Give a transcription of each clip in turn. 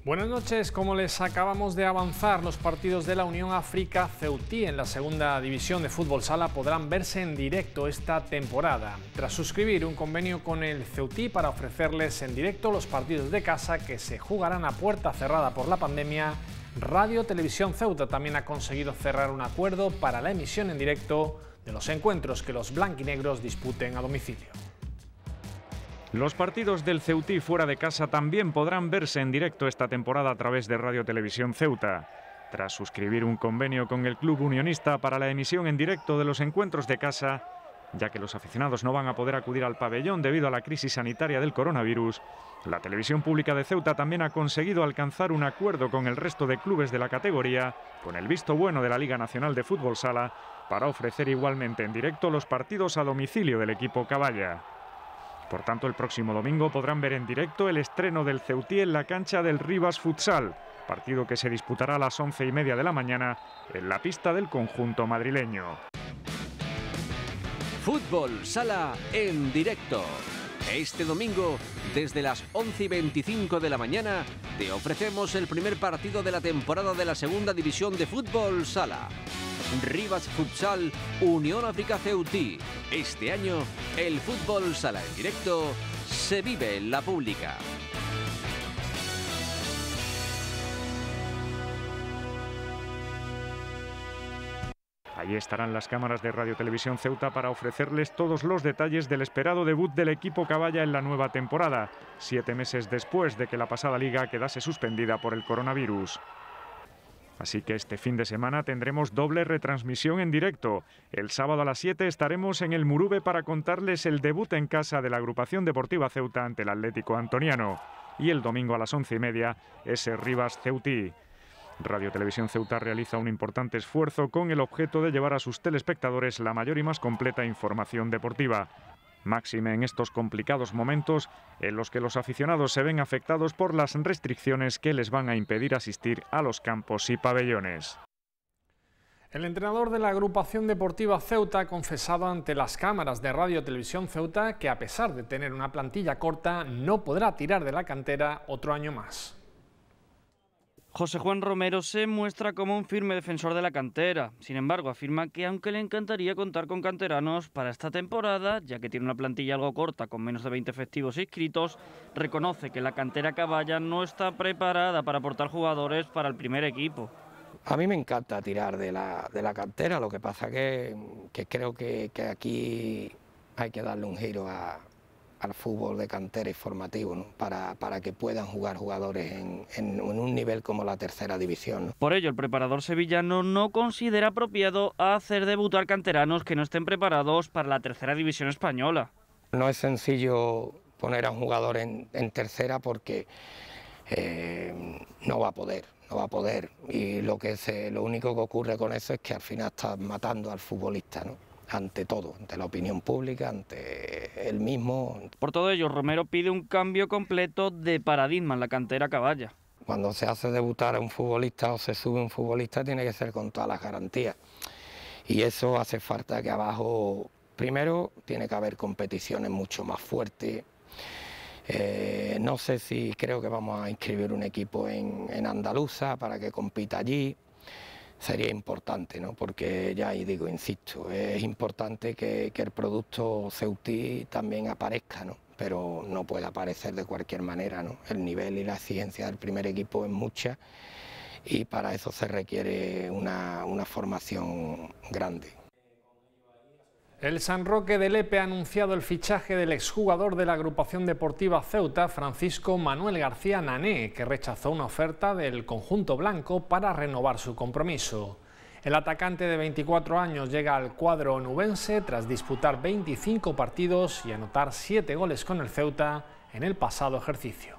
Buenas noches. Como les acabamos de avanzar, los partidos de la Unión África Ceutí en la segunda división de fútbol sala podrán verse en directo esta temporada. Tras suscribir un convenio con el Ceutí para ofrecerles en directo los partidos de casa que se jugarán a puerta cerrada por la pandemia, Radio Televisión Ceuta también ha conseguido cerrar un acuerdo para la emisión en directo de los encuentros que los blanquinegros disputen a domicilio. Los partidos del Ceutí fuera de casa también podrán verse en directo esta temporada a través de Radio Televisión Ceuta. Tras suscribir un convenio con el club unionista para la emisión en directo de los encuentros de casa, ya que los aficionados no van a poder acudir al pabellón debido a la crisis sanitaria del coronavirus, la televisión pública de Ceuta también ha conseguido alcanzar un acuerdo con el resto de clubes de la categoría, con el visto bueno de la Liga Nacional de Fútbol Sala, para ofrecer igualmente en directo los partidos a domicilio del equipo Caballa. Por tanto, el próximo domingo podrán ver en directo el estreno del Ceutí en la cancha del Rivas Futsal, partido que se disputará a las 11:30 de la mañana en la pista del conjunto madrileño. Fútbol Sala en directo. Este domingo, desde las 11:25 de la mañana, te ofrecemos el primer partido de la temporada de la segunda división de Fútbol Sala. Rivas Futsal, Unión África Ceutí. Este año, el fútbol sala en directo se vive en la pública. Allí estarán las cámaras de Radio Televisión Ceuta para ofrecerles todos los detalles del esperado debut del equipo Caballa en la nueva temporada, 7 meses después de que la pasada liga quedase suspendida por el coronavirus. Así que este fin de semana tendremos doble retransmisión en directo. El sábado a las 7 estaremos en el Murube para contarles el debut en casa de la agrupación deportiva Ceuta ante el Atlético Antoniano. Y el domingo a las 11:30 ese Rivas Ceutí. Radio Televisión Ceuta realiza un importante esfuerzo con el objeto de llevar a sus telespectadores la mayor y más completa información deportiva. Máxime en estos complicados momentos en los que los aficionados se ven afectados por las restricciones que les van a impedir asistir a los campos y pabellones. El entrenador de la agrupación deportiva Ceuta ha confesado ante las cámaras de Radio Televisión Ceuta que a pesar de tener una plantilla corta no podrá tirar de la cantera otro año más. José Juan Romero se muestra como un firme defensor de la cantera. Sin embargo, afirma que aunque le encantaría contar con canteranos para esta temporada, ya que tiene una plantilla algo corta con menos de 20 efectivos inscritos, reconoce que la cantera Caballa no está preparada para aportar jugadores para el primer equipo. A mí me encanta tirar de la cantera, lo que pasa que creo que aquí hay que darle un giro al fútbol de cantera y formativo, ¿no? para que puedan jugar jugadores en un nivel como la tercera división, ¿no? Por ello, el preparador sevillano no considera apropiado hacer debutar canteranos que no estén preparados para la tercera división española. No es sencillo poner a un jugador en tercera porque no va a poder, y lo único que ocurre con eso es que al final estás matando al futbolista, ¿no? Ante todo, ante la opinión pública, ante él mismo. Por todo ello, Romero pide un cambio completo de paradigma en la cantera Caballa. Cuando se hace debutar a un futbolista o se sube un futbolista, tiene que ser con todas las garantías. Y eso hace falta que abajo, primero, tiene que haber competiciones mucho más fuertes. No sé si creo que vamos a inscribir un equipo en Andaluza para que compita allí. Sería importante, ¿no? Porque ya digo, insisto, es importante que el producto Ceutí también aparezca, ¿no? Pero no puede aparecer de cualquier manera, ¿no? El nivel y la exigencia del primer equipo es mucha y para eso se requiere una formación grande. El San Roque de Lepe ha anunciado el fichaje del exjugador de la agrupación deportiva Ceuta, Francisco Manuel García Nané, que rechazó una oferta del conjunto blanco para renovar su compromiso. El atacante de 24 años llega al cuadro onubense tras disputar 25 partidos y anotar 7 goles con el Ceuta en el pasado ejercicio.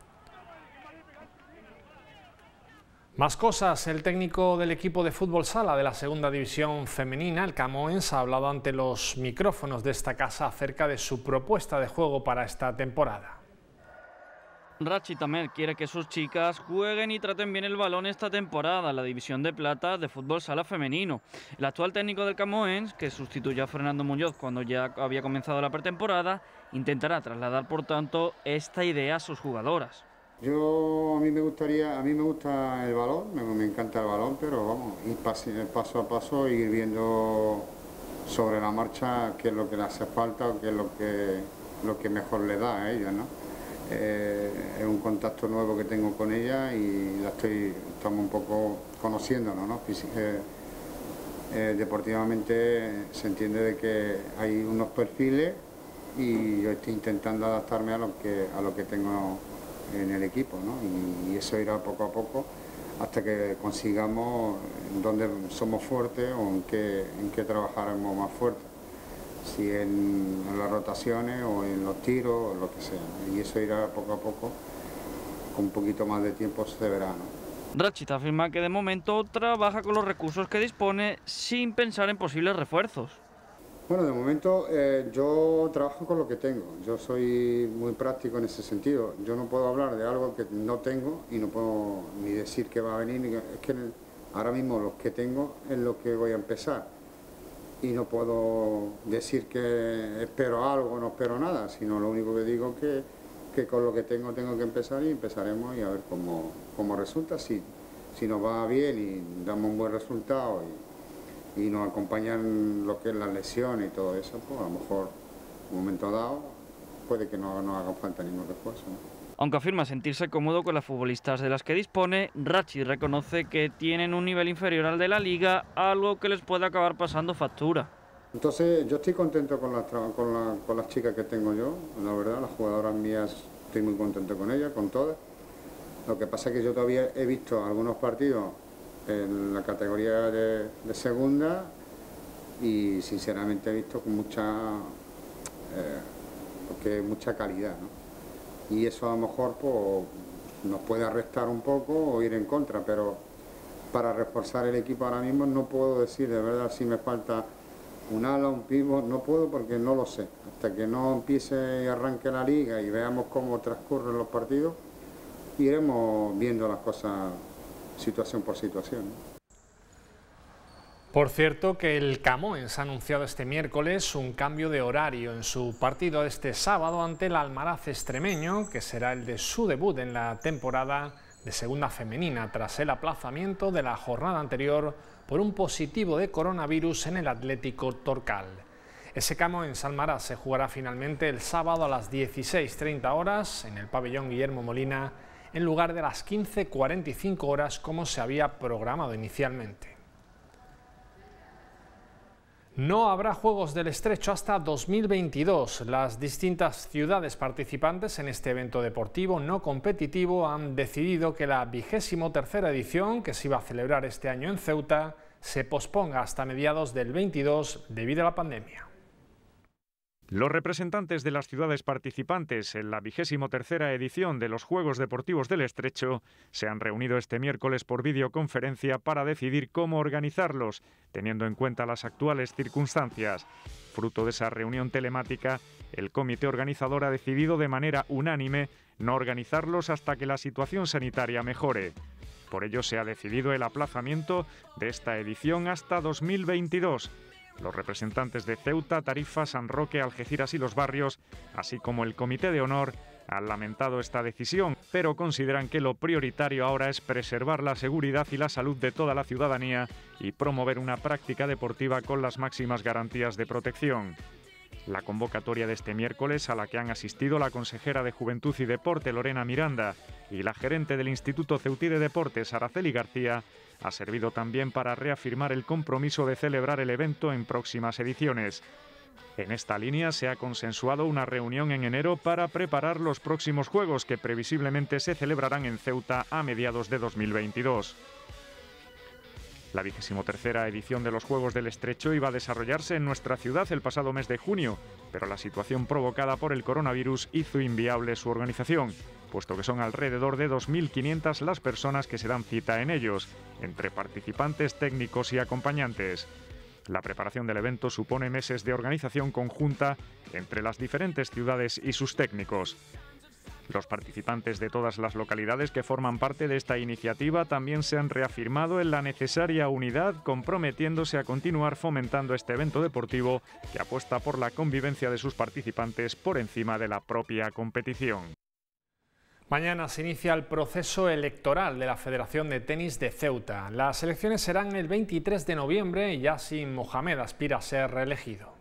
Más cosas. El técnico del equipo de fútbol sala de la segunda división femenina, el Camoens, ha hablado ante los micrófonos de esta casa acerca de su propuesta de juego para esta temporada. Rachi Tamer quiere que sus chicas jueguen y traten bien el balón esta temporada en la división de plata de fútbol sala femenino. El actual técnico del Camoens, que sustituyó a Fernando Muñoz cuando ya había comenzado la pretemporada, intentará trasladar por tanto esta idea a sus jugadoras. A mí me gusta el balón, me encanta el balón, pero vamos, ir paso a paso, ir viendo sobre la marcha qué es lo que le hace falta o qué es lo que mejor le da a ella, ¿no? Es un contacto nuevo que tengo con ella y estamos un poco conociéndonos, ¿no? Deportivamente se entiende de que hay unos perfiles y yo estoy intentando adaptarme a lo que tengo en el equipo, ¿no? Y eso irá poco a poco hasta que consigamos dónde somos fuertes o en qué trabajaremos más fuerte, si en las rotaciones o en los tiros o lo que sea, y eso irá poco a poco, con un poquito más de tiempo se verá, ¿no? Ratchit afirma que de momento trabaja con los recursos que dispone sin pensar en posibles refuerzos. Bueno, de momento yo trabajo con lo que tengo, yo soy muy práctico en ese sentido, yo no puedo hablar de algo que no tengo y no puedo ni decir que va a venir, es que ahora mismo los que tengo es lo que voy a empezar y no puedo decir que espero algo o no espero nada, sino lo único que digo es que con lo que tengo que empezar y empezaremos y a ver cómo resulta, si nos va bien y damos un buen resultado y nos acompañan lo que es la lesión y todo eso, pues a lo mejor en un momento dado puede que no haga falta ningún refuerzo, ¿no? Aunque afirma sentirse cómodo con las futbolistas de las que dispone, Ratchit reconoce que tienen un nivel inferior al de la Liga, algo que les puede acabar pasando factura. Entonces yo estoy contento con las chicas que tengo yo, la verdad, las jugadoras mías estoy muy contento con ellas, con todas. Lo que pasa es que yo todavía he visto algunos partidos en la categoría de segunda y sinceramente he visto con mucha calidad, ¿no? Y eso a lo mejor pues, nos puede restar un poco o ir en contra, pero para reforzar el equipo ahora mismo no puedo decir de verdad si me falta un ala, un pívot, no puedo porque no lo sé. Hasta que no empiece y arranque la liga y veamos cómo transcurren los partidos, iremos viendo las cosas situación por situación. Por cierto, que el Camoens ha anunciado este miércoles un cambio de horario en su partido de este sábado ante el Almaraz extremeño, que será el de su debut en la temporada de segunda femenina, tras el aplazamiento de la jornada anterior por un positivo de coronavirus en el Atlético Torcal. Ese Camoens Almaraz se jugará finalmente el sábado a las 16:30 horas en el pabellón Guillermo Molina, en lugar de las 15:45 horas como se había programado inicialmente. No habrá Juegos del Estrecho hasta 2022. Las distintas ciudades participantes en este evento deportivo no competitivo han decidido que la 23ª edición, que se iba a celebrar este año en Ceuta, se posponga hasta mediados del 22 debido a la pandemia. Los representantes de las ciudades participantes en la 23ª edición de los Juegos Deportivos del Estrecho se han reunido este miércoles por videoconferencia para decidir cómo organizarlos, teniendo en cuenta las actuales circunstancias. Fruto de esa reunión telemática, el comité organizador ha decidido de manera unánime no organizarlos hasta que la situación sanitaria mejore. Por ello se ha decidido el aplazamiento de esta edición hasta 2022. Los representantes de Ceuta, Tarifa, San Roque, Algeciras y Los Barrios, así como el Comité de Honor, han lamentado esta decisión, pero consideran que lo prioritario ahora es preservar la seguridad y la salud de toda la ciudadanía y promover una práctica deportiva con las máximas garantías de protección. La convocatoria de este miércoles, a la que han asistido la consejera de Juventud y Deporte, Lorena Miranda, y la gerente del Instituto Ceutí de Deportes, Araceli García, ha servido también para reafirmar el compromiso de celebrar el evento en próximas ediciones. En esta línea se ha consensuado una reunión en enero para preparar los próximos Juegos que previsiblemente se celebrarán en Ceuta a mediados de 2022. La 23ª edición de los Juegos del Estrecho iba a desarrollarse en nuestra ciudad el pasado mes de junio, pero la situación provocada por el coronavirus hizo inviable su organización, puesto que son alrededor de 2.500 las personas que se dan cita en ellos, entre participantes, técnicos y acompañantes. La preparación del evento supone meses de organización conjunta entre las diferentes ciudades y sus técnicos. Los participantes de todas las localidades que forman parte de esta iniciativa también se han reafirmado en la necesaria unidad, comprometiéndose a continuar fomentando este evento deportivo que apuesta por la convivencia de sus participantes por encima de la propia competición. Mañana se inicia el proceso electoral de la Federación de Tenis de Ceuta. Las elecciones serán el 23 de noviembre y Yassin Mohamed aspira a ser reelegido.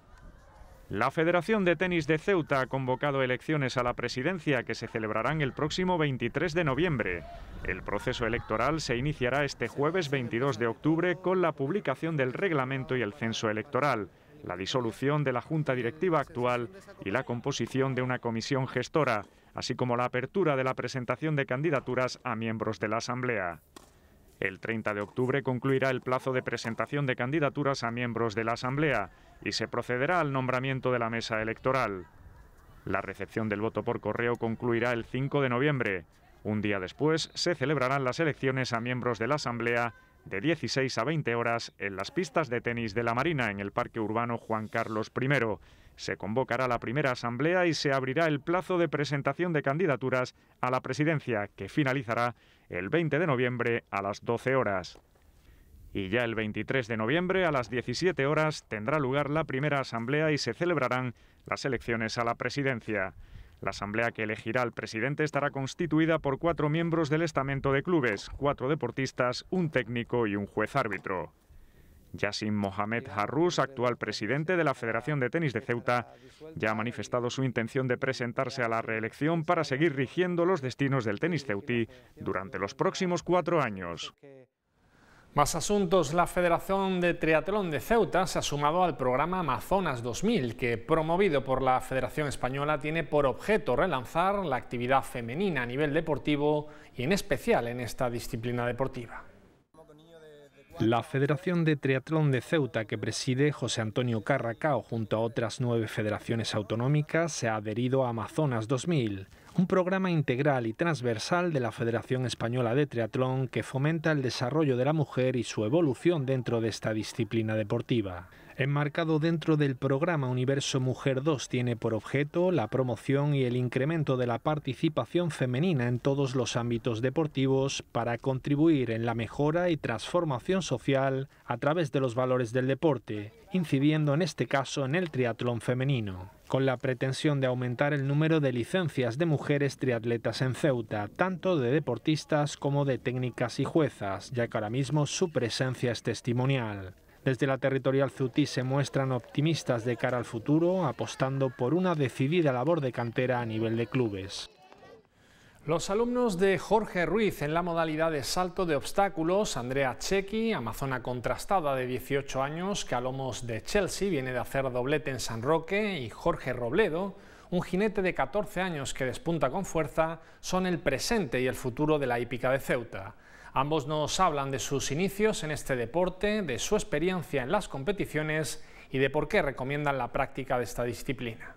La Federación de Tenis de Ceuta ha convocado elecciones a la presidencia que se celebrarán el próximo 23 de noviembre. El proceso electoral se iniciará este jueves 22 de octubre con la publicación del reglamento y el censo electoral, la disolución de la Junta Directiva actual y la composición de una comisión gestora, así como la apertura de la presentación de candidaturas a miembros de la Asamblea. El 30 de octubre concluirá el plazo de presentación de candidaturas a miembros de la Asamblea y se procederá al nombramiento de la mesa electoral. La recepción del voto por correo concluirá el 5 de noviembre. Un día después se celebrarán las elecciones a miembros de la Asamblea de 16 a 20 horas en las pistas de tenis de la Marina en el Parque Urbano Juan Carlos I. Se convocará la primera asamblea y se abrirá el plazo de presentación de candidaturas a la presidencia, que finalizará el 20 de noviembre a las 12 horas. Y ya el 23 de noviembre a las 17 horas tendrá lugar la primera asamblea y se celebrarán las elecciones a la presidencia. La asamblea que elegirá al presidente estará constituida por 4 miembros del estamento de clubes, 4 deportistas, un técnico y un juez árbitro. Yassin Mohamed Harrous, actual presidente de la Federación de Tenis de Ceuta, ya ha manifestado su intención de presentarse a la reelección para seguir rigiendo los destinos del tenis ceutí durante los próximos 4 años. Más asuntos. La Federación de Triatlón de Ceuta se ha sumado al programa Amazonas 2000, que, promovido por la Federación Española, tiene por objeto relanzar la actividad femenina a nivel deportivo y en especial en esta disciplina deportiva. La Federación de Triatlón de Ceuta, que preside José Antonio Carracao junto a otras 9 federaciones autonómicas, se ha adherido a Amazonas 2000, un programa integral y transversal de la Federación Española de Triatlón que fomenta el desarrollo de la mujer y su evolución dentro de esta disciplina deportiva. Enmarcado dentro del programa Universo Mujer 2, tiene por objeto la promoción y el incremento de la participación femenina en todos los ámbitos deportivos para contribuir en la mejora y transformación social a través de los valores del deporte, incidiendo en este caso en el triatlón femenino, con la pretensión de aumentar el número de licencias de mujeres triatletas en Ceuta, tanto de deportistas como de técnicas y juezas, ya que ahora mismo su presencia es testimonial. Desde la territorial ceutí se muestran optimistas de cara al futuro, apostando por una decidida labor de cantera a nivel de clubes. Los alumnos de Jorge Ruiz en la modalidad de salto de obstáculos, Andrea Chequi, amazona contrastada de 18 años, que a lomos de Chelsea viene de hacer doblete en San Roque, y Jorge Robledo, un jinete de 14 años que despunta con fuerza, son el presente y el futuro de la hípica de Ceuta. Ambos nos hablan de sus inicios en este deporte, de su experiencia en las competiciones y de por qué recomiendan la práctica de esta disciplina.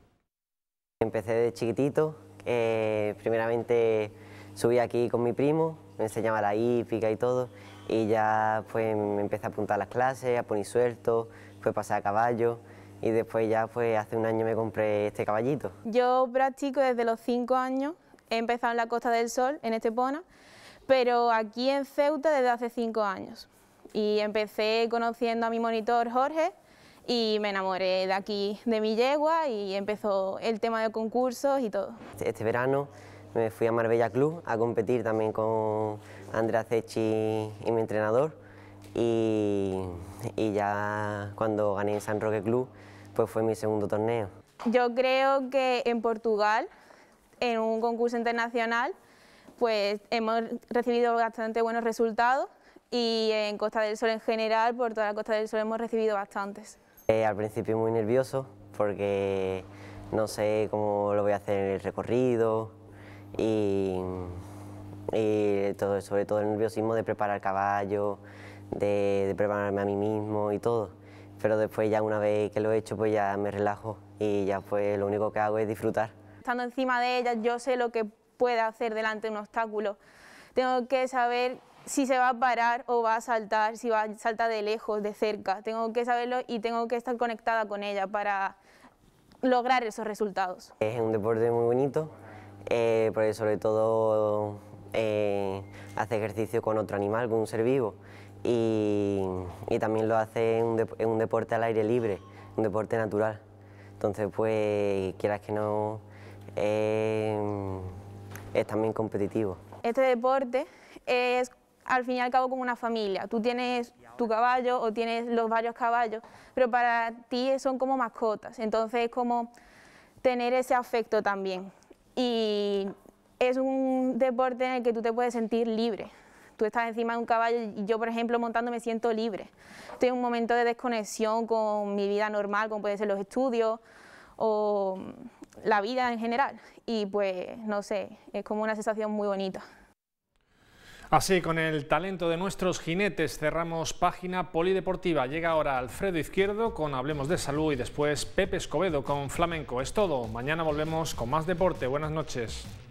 Empecé de chiquitito, primeramente subí aquí con mi primo, me enseñaba la hípica y todo, y ya pues me empecé a apuntar a las clases, a poner suelto, fue pasar a caballo, y después ya pues hace un año me compré este caballito. Yo practico desde los 5 años, he empezado en la Costa del Sol, en Estepona, pero aquí en Ceuta desde hace 5 años. Y empecé conociendo a mi monitor Jorge y me enamoré de aquí, de mi yegua, y empezó el tema de concursos y todo. Este verano me fui a Marbella Club a competir también con Andrea Cecchi y mi entrenador, y ya cuando gané en San Roque Club pues fue mi segundo torneo. Yo creo que en Portugal, en un concurso internacional, pues hemos recibido bastante buenos resultados, y en Costa del Sol en general, por toda la Costa del Sol hemos recibido bastantes. Al principio muy nervioso porque no sé cómo lo voy a hacer en el recorrido y todo, sobre todo el nerviosismo de preparar caballo, de prepararme a mí mismo y todo. Pero después ya una vez que lo he hecho pues ya me relajo y ya pues lo único que hago es disfrutar. Estando encima de ella yo sé lo que puede hacer delante de un obstáculo. Tengo que saber si se va a parar o va a saltar, si va a saltar de lejos, de cerca. Tengo que saberlo y tengo que estar conectada con ella para lograr esos resultados. Es un deporte muy bonito, porque sobre todo hace ejercicio con otro animal, con un ser vivo, y también lo hace en un deporte al aire libre, un deporte natural. Entonces, pues, quieras que no, es también competitivo. Este deporte es al fin y al cabo como una familia. Tú tienes tu caballo o tienes los varios caballos, pero para ti son como mascotas, entonces es como tener ese afecto también. Y es un deporte en el que tú te puedes sentir libre. Tú estás encima de un caballo y yo, por ejemplo, montando me siento libre. Estoy en un momento de desconexión con mi vida normal, como pueden ser los estudios o la vida en general. Y pues, no sé, es como una sensación muy bonita. Así, con el talento de nuestros jinetes, cerramos página polideportiva. Llega ahora Alfredo Izquierdo con Hablemos de Salud y después Pepe Escobedo con Flamenco. Es todo. Mañana volvemos con más deporte. Buenas noches.